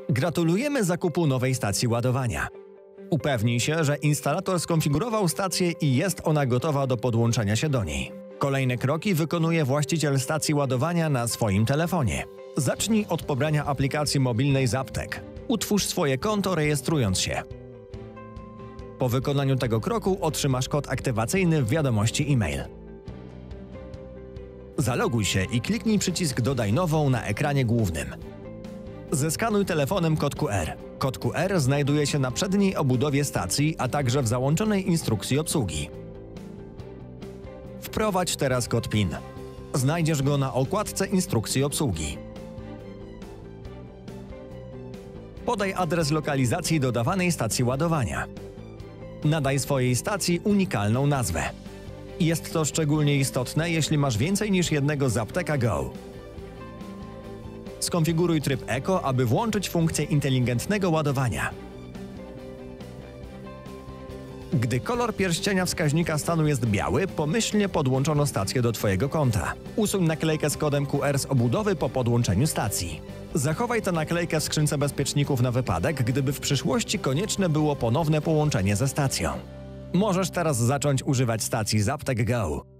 Gratulujemy zakupu nowej stacji ładowania. Upewnij się, że instalator skonfigurował stację i jest ona gotowa do podłączenia się do niej. Kolejne kroki wykonuje właściciel stacji ładowania na swoim telefonie. Zacznij od pobrania aplikacji mobilnej Zaptek. Utwórz swoje konto, rejestrując się. Po wykonaniu tego kroku otrzymasz kod aktywacyjny w wiadomości e-mail. Zaloguj się i kliknij przycisk Dodaj nową na ekranie głównym. Zeskanuj telefonem kod QR. Kod QR znajduje się na przedniej obudowie stacji, a także w załączonej instrukcji obsługi. Wprowadź teraz kod PIN. Znajdziesz go na okładce instrukcji obsługi. Podaj adres lokalizacji dodawanej stacji ładowania. Nadaj swojej stacji unikalną nazwę. Jest to szczególnie istotne, jeśli masz więcej niż jednego Zapteka Go. Skonfiguruj tryb Eco, aby włączyć funkcję inteligentnego ładowania. Gdy kolor pierścienia wskaźnika stanu jest biały, pomyślnie podłączono stację do Twojego konta. Usuń naklejkę z kodem QR z obudowy po podłączeniu stacji. Zachowaj tę naklejkę w skrzynce bezpieczników na wypadek, gdyby w przyszłości konieczne było ponowne połączenie ze stacją. Możesz teraz zacząć używać stacji Zaptek Go.